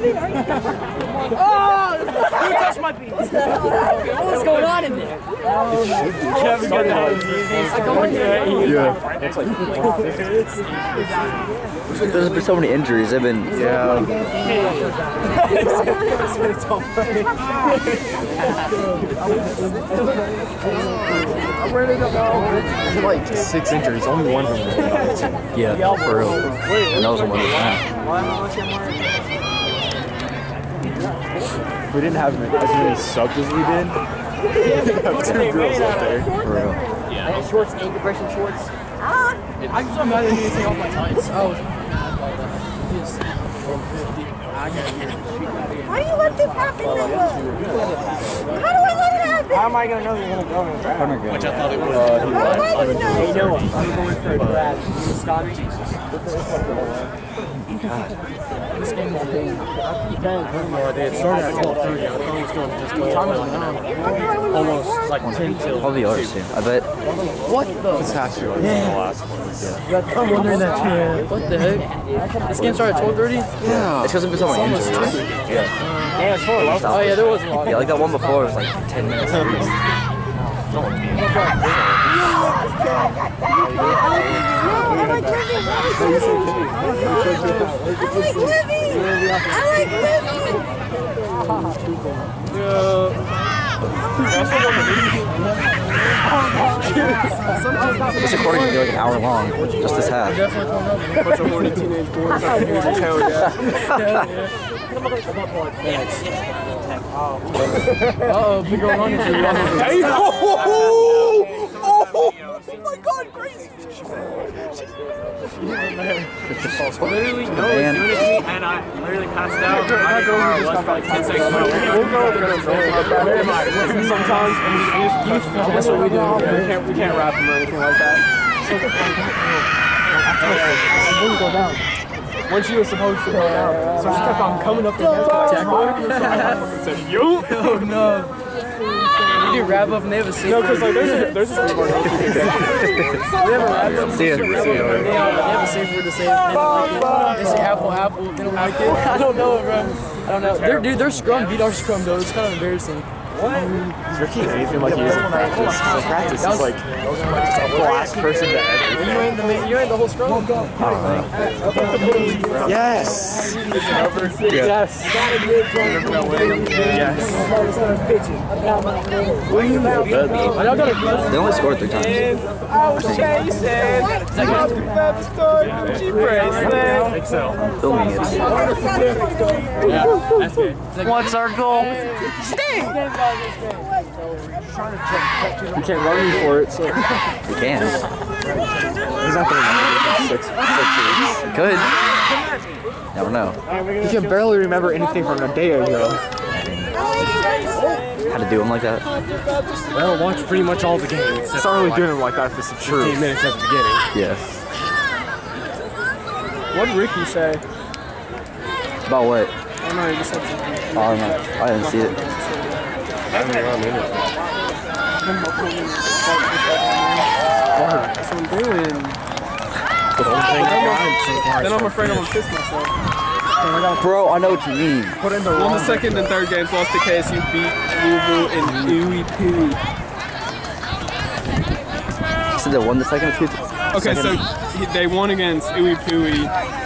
Oh! Who touched my piece? What's going on in there? Kevin got There's been so many injuries. I've been like 6 injuries. Only one from them. yeah, for real. And that was one of the time. We didn't have as many subs as we did. We have 2 girls up there. For real. Yeah. Shorts, ankle compression shorts. I'm so mad at you taking off my tights. Why do you let this happen? How do I let it happen? How am I going to know you're going to go in the draft? Which I thought it was. How am I going to know? Hey, Noah, I'm going for a draft. This game won't be. They had started at 12:30. I thought it was going to just go almost like 10 till. Probably ours too. I bet. What the? This has to be the last one. Yeah. I'm wondering that too. What the heck? This game started at 12:30? Yeah. It's because there's been so many injuries. Yeah. Yeah, it's 4. Oh yeah, there was a lot. Yeah, like that one before was like 10 minutes at least. This recording will be like an hour long, just this half. Bunch of horny teenage boys out here in town, Uh-oh, big old running through. Oh my god, crazy! Literally, no, it's doing it to me, and I literally passed out. I was for like 10 seconds. We'll go over sometimes, that's what we do. We can't rap them or anything like that. Wouldn't go down. Once you were supposed to go down, so she kept on coming up against the said, yo! Oh no. You do wrap up and they have a safe. No, because like there's a safe word. They have a wrap up. See ya. They have a safe word to say. They don't like it. They say apple, apple. They don't like it. I don't know, bro. I don't know. Their scrum beat our scrum though. It's kind of embarrassing. Is Ricky anything like he is in practice? Like practice is like the last person to ever. You ain't the whole scrum. Yes. Yes. Yes. They only scored 3 times. I was chasing. Filming it. Yeah, that's good. What's our goal? You can't run me for it, so We can. he's not gonna run 6 weeks. Could. Never know. You can barely remember anything from a day ago. How to do them like that? Well, watch pretty much all the games. It's not really doing them like that for some truth. 15 minutes at the beginning. Yes. What did Ricky say? About what? I don't know, he just said something. Oh, no. I didn't see it. That's what I'm doing. Then I'm afraid I'm gonna piss myself. Bro, I know what you mean. Won the second and third games, lost to KSU, beat Louisville and Uwe Pui. So they won the second or two? Okay, so they won against Uwe Pui.